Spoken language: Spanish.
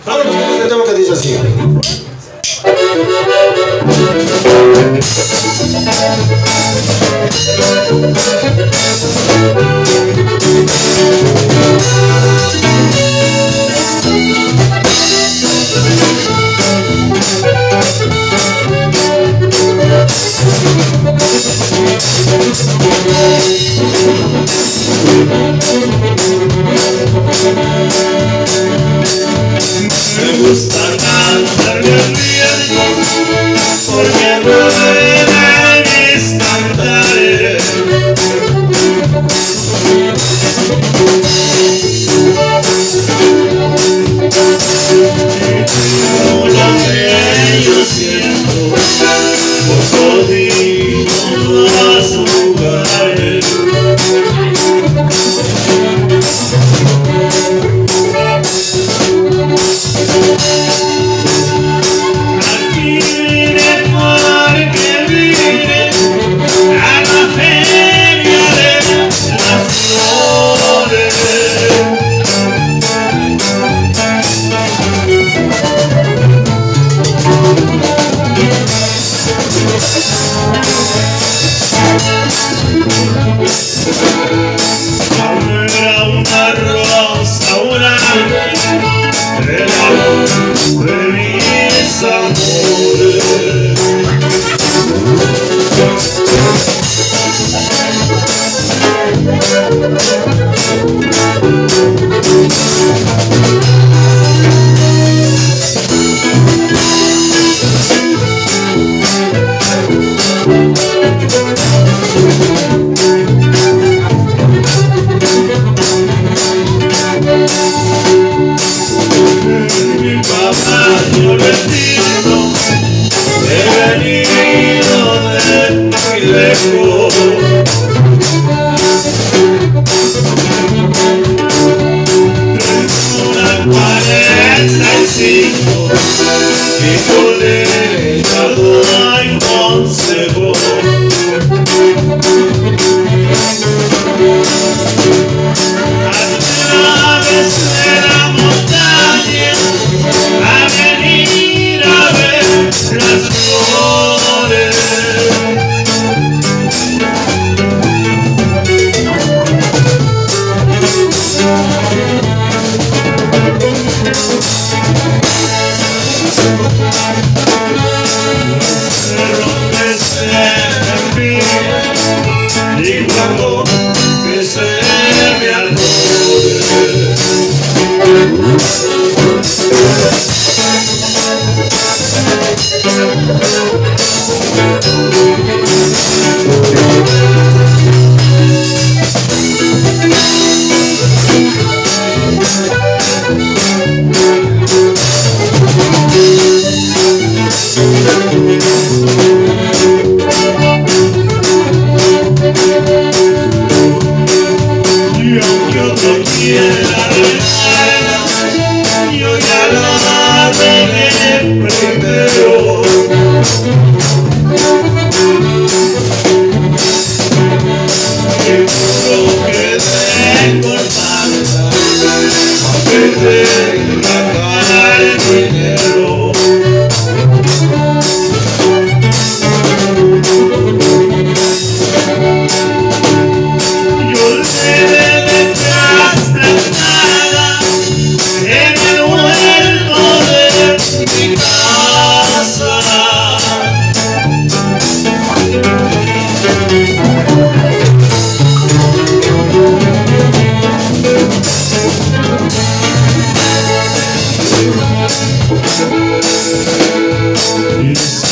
Vámonos con este tema que dice así. Me gusta cantarme al viento porque rueda mis cantares. Y lo que yo siento por todos los lugares. Habrá una rosa blanca del amor de mis amores. Mi papá, yo le digo, he venido de muy lejos. Tengo una 45 y con ella doy consejo. A través de la montaña a venir a ver las flores. Los cerros que se envían y cuando que se me albore. Y aunque otro quiera regalar, yo ya lo veré primero. Y juro que de cortarla, aunque tenga cara el dinero. Yo le de trasladada en el huerto de mi casa. Y